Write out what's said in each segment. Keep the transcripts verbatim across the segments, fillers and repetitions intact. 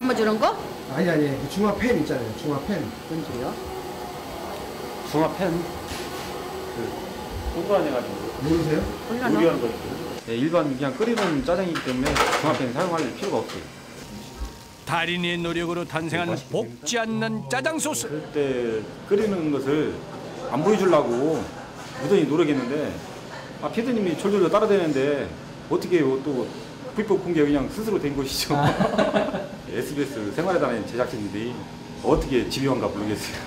뭐 주는 거? 아니 아니 중화펜 있잖아요. 중화펜. 뭔지요? 중화펜 그 소주안해가지고 모르세요? 요리하는 거 있거든요. 네, 일반 그냥 끓이는 짜장이기 때문에 중화펜 사용할 필요가 없어요. 달인의 노력으로 탄생한 볶지 않는 짜장 소스. 그때 끓이는 것을 안 보여주려고 무던히 노력했는데 아, 피디님이 졸졸 따라대는데 어떻게 또 불법 공개 그냥 스스로 된 것이죠. 에스비에스 생활의 달인 제작진들이 어떻게 지휘관가 모르겠어요.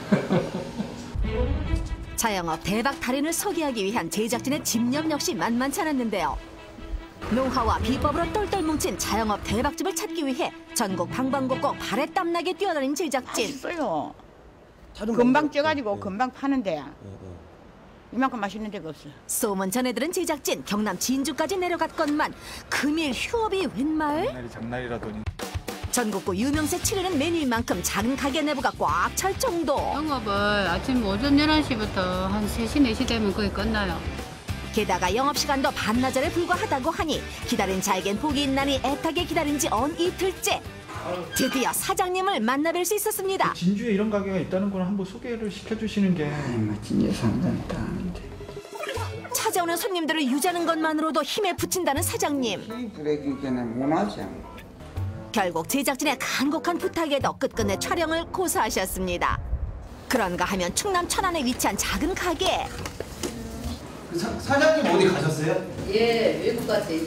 자영업 대박 달인을 소개하기 위한 제작진의 집념 역시 만만치 않았는데요. 노하우와 비법으로 똘똘 뭉친 자영업 대박집을 찾기 위해 전국 방방곡곡 발에 땀나게 뛰어다닌 제작진. 맛있어요. 금방 쪄가지고 네. 금방 파는데 네, 네. 이만큼 맛있는 데가 없어요. 소문 전해들은 제작진 경남 진주까지 내려갔건만 금일 휴업이 웬말? 장날이 장날이라더니. 전국구 유명세 치르는 메뉴인 만큼 작은 가게 내부가 꽉 찰 정도. 영업을 아침 오전 열한 시부터 한 세 시, 네 시 되면 거의 끝나요. 게다가 영업시간도 반나절에 불과하다고 하니 기다린 자에겐 복이 있나니 애타게 기다린 지 언 이틀째. 드디어 사장님을 만나뵐 수 있었습니다. 진주에 이런 가게가 있다는 걸 한번 소개를 시켜주시는 게. 진주 상담도 하는데. 찾아오는 손님들을 유지하는 것만으로도 힘에 부친다는 사장님. 이 브레이크는 못하지. 결국 제작진의 간곡한 부탁에도 끝끝내 촬영을 고사하셨습니다. 그런가 하면 충남 천안에 위치한 작은 가게. 사, 사장님 어디 가셨어요? 예, 외국 갔어요.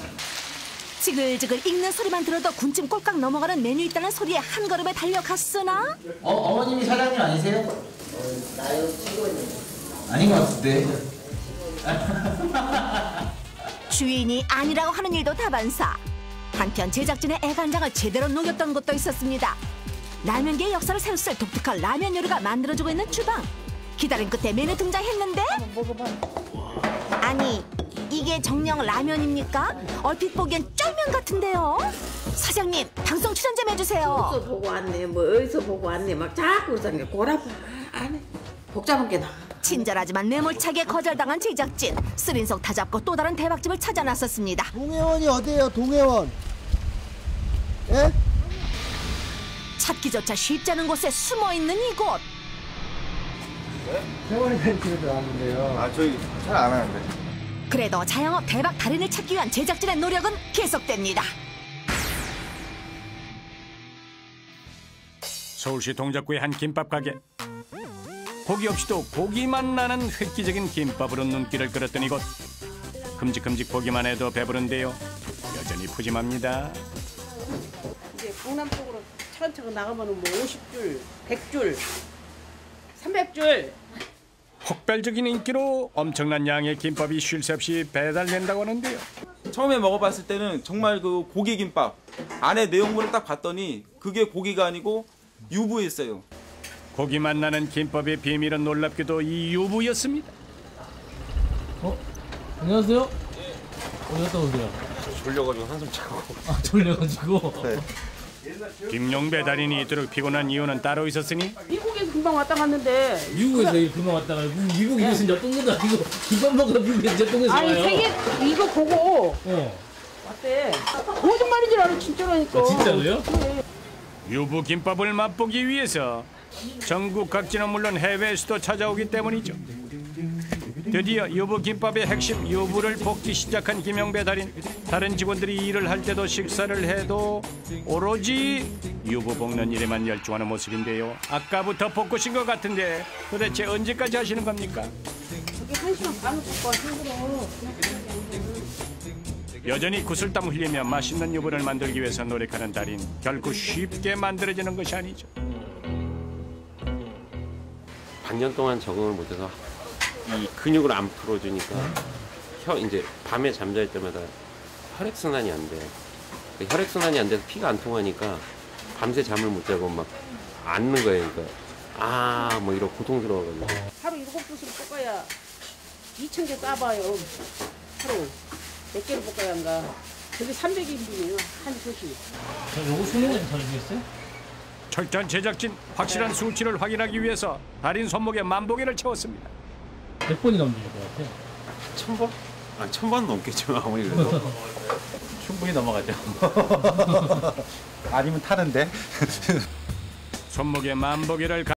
지글지글 익는 소리만 들어도 군침 꼴깍 넘어가는 메뉴 있다는 소리에 한 걸음에 달려갔으나 어, 어머님이 사장님 아니세요? 어, 나요, 직원이요. 아닌 것 같은데. 주인이 아니라고 하는 일도 다반사. 한편 제작진의 애간장을 제대로 녹였던 곳도 있었습니다. 라면계의 역사를 새로쓸 독특한 라면 요리가 만들어지고 있는 주방. 기다린 끝에 메뉴 등장했는데 아니 이게 정령 라면입니까? 얼핏 보기엔 쫄면 같은데요. 사장님 방송 출연 좀 해주세요. 어디서 보고 왔네 뭐 어디서 보고 왔네 막 자꾸 그러잖아요. 고라봐 안해 복잡한 게 나. 친절하지만 매몰차게 거절당한 제작진. 쓰린 속 다잡고 또 다른 대박집을 찾아 나섰습니다. 동해원이 어디예요? 동해원. 예? 찾기조차 쉽지 않은 곳에 숨어있는 이곳. 세월이 벤츠에서 나왔는데요. 아 저희 잘 안 하는데. 그래도 자영업 대박 달인을 찾기 위한 제작진의 노력은 계속됩니다. 서울시 동작구의 한 김밥 가게. 고기 없이도 고기만 나는 획기적인 김밥으로 눈길을 끌었던 이곳. 큼직큼직 보기만 해도 배부른데요. 여전히 푸짐합니다. 이제 강남 쪽으로 차근차근 나가면 뭐 오십 줄, 백 줄, 삼백 줄. 폭발적인 인기로 엄청난 양의 김밥이 쉴 새 없이 배달된다고 하는데요. 처음에 먹어봤을 때는 정말 그 고기 김밥 안에 내용물을 딱 봤더니 그게 고기가 아니고 유부였어요. 고기만 나는 김밥의 비밀은 놀랍게도 이 유부였습니다. 어? 안녕하세요? 어디 갔다 오세요? 졸려가지고 한숨 자고. 아, 졸려가지고? 네. 김용 배달인이 이토록 피곤한 이유는 따로 있었으니 미국에서 금방 왔다 갔는데. 미국에서 그래. 금방 왔다 가고 미국에 있으면 몇 동네도 아니고 김밥 먹으러 미국에서 몇 동네에서 와요. 아니 세계 이거 보고 어. 왔대. 거짓말인 줄 알아 진짜라니까. 아, 진짜로요? 그래. 유부 김밥을 맛보기 위해서 전국 각지는 물론 해외에서도 찾아오기 때문이죠. 드디어 유부 김밥의 핵심 유부를 볶기 시작한 김영배 달인. 다른 직원들이 일을 할 때도 식사를 해도 오로지 유부 볶는 일에만 열중하는 모습인데요. 아까부터 볶으신 것 같은데 도대체 언제까지 하시는 겁니까? 그게 한 시간 반을 볶아 힘들어. 여전히 구슬땀 흘리며 맛있는 유부를 만들기 위해서 노력하는 달인. 결코 쉽게 만들어지는 것이 아니죠. 반년 동안 적응을 못해서 이 근육을 안 풀어주니까 혀 이제 밤에 잠잘 때마다 혈액 순환이 안 돼. 혈액 순환이 안 돼서 피가 안 통하니까 밤새 잠을 못 자고 막 앓는 거예요. 그러니까 아 뭐 이런 고통스러워가지고. 하루 일곱 붓을 볶아야 이천 개 까봐요. 하루 몇 개를 볶아야 한가. 그게 삼백 인분이에요. 한 솥이. 요거 손님은 좀 사주시겠어요? 철저한 제작진, 확실한 수치를 확인하기 위해서 달인 손목에 만보개를 채웠습니다. 몇 번이나 움직일 것 같아요? 천 번? 아, 천 번 넘겠죠 아무리 그래도. 충분히 넘어가죠. 아니면 타는데. 손목에 만보기를